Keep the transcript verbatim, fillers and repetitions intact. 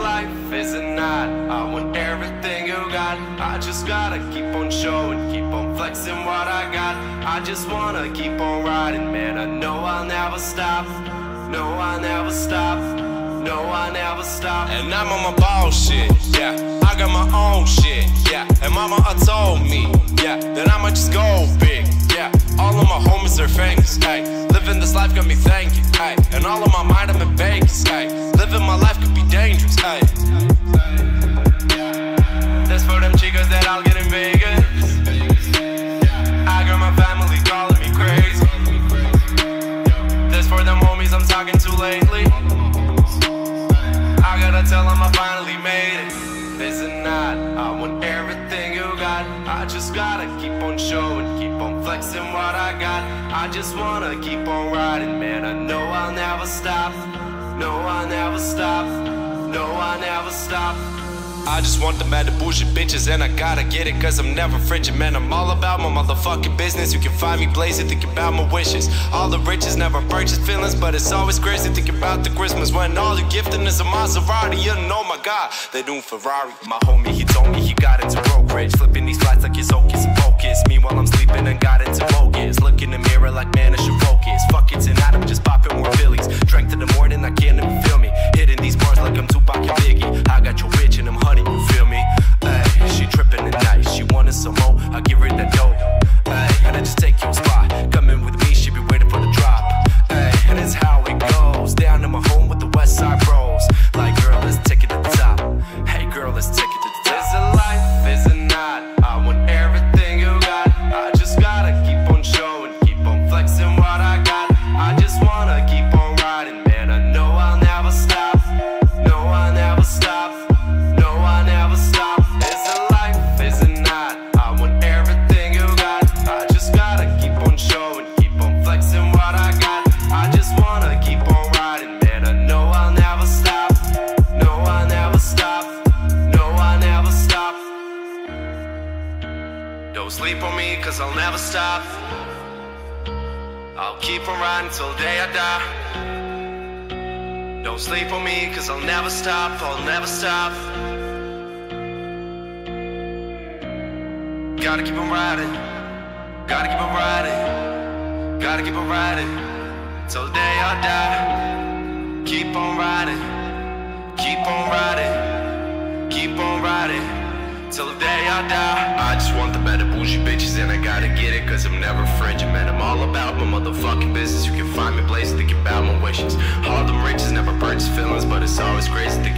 life? Is it not? I want everything you got. I just gotta keep on showing, keep on flexing what I got. I just wanna keep on riding, man. I know I'll never stop. No, I'll never stop. No, I never stop. And I'm on my bullshit, yeah. I got my own shit, yeah. And mama uh, told me, yeah, that I'ma just go big, yeah. All of my homies are famous, ayy. Living this life got me thinking, ayy. And all of my mind I'm in Vegas, ayy. Living my life could be dangerous, ayy. That's for them chicas that I'll get in Vegas. I got my family calling me crazy. That's for them homies I'm talking to lately. I gotta tell them I finally made it. Is it not? I want everything you got. I just gotta keep on showing, keep on flexing what I got. I just wanna keep on riding, man. I know I'll never stop. No, I'll never stop. No, I'll never stop. I just want the mad bullshit bitches and I gotta get it cause I'm never frigid, man. I'm all about my motherfucking business. You can find me blazing, thinking about my wishes. All the riches never purchase feelings, but it's always crazy thinking about the Christmas when all you're gifting is a Maserati. You know, my God, they doing Ferrari. My homie, he told me he got into brokerage, flipping these flights like his hocus pocus. Meanwhile, I'm sleeping and got into bogus. Look in the mirror like, man, I should focus. Fuck it, tonight I'm just popping more Billies. Drank to the morning, I can't even feel me. Hitting these bars like I'm Tupac and Biggie. I got your bitch and I'm honey, you feel me? Ay, she tripping at night, she wanted some more, I give her that dope. Ay, and I just take your spot, come in with me, she be waiting for the drop. Ay, and it's how it goes, down to my home with the West Side Bros. Like, girl, let's take it to the top. Hey, girl, let's take it to the top. Is it life? Is it not? I want everything you got. I just gotta keep on showing, keep on flexing what I got. I just wanna keep on riding, man. I know I'll never stop. No, I'll never stop. No, I'll never stop. Is it life? Is it not? I want everything you got. I just gotta keep on showing, keep on flexing what I got. I just wanna keep on riding, man. I know I'll never stop. No, I'll never stop. No, I'll never stop. Don't sleep on me, cause I'll never stop. I'll keep on riding till the day I die. Don't sleep on me, cause I'll never stop. I'll never stop. Gotta keep on riding. Gotta keep on riding. Gotta keep on riding till the day I die. Keep on riding. Keep on riding. Keep on riding till the day I die. I just want the better bougie bitches and I gotta get it cause I'm never frigid, man. I'm all about my motherfucking business. You can find me blazing, thinking about my wishes. All them riches never purchase feelings, but it's always crazy thinking